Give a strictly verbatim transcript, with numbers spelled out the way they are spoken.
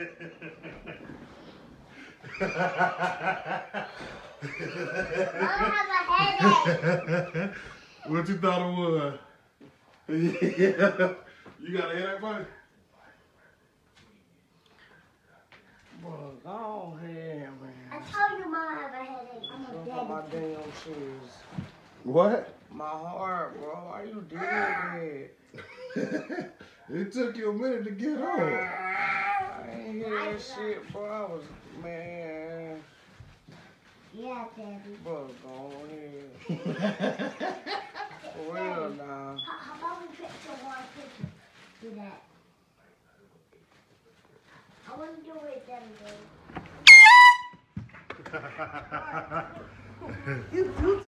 have a headache. What you thought it was? Yeah. You got a headache, buddy? Bro, go ahead, man. I told you Mom have a headache. I'm a Look dead. at my damn shoes. What? My heart, bro. Why you did that? It took you a minute to get on. I ain't hear that shit, bro. I was, man. Yeah, Daddy. Bro, go ahead. For real now. How, how about we picture one picture? Do that. I want to do it then, babe. You do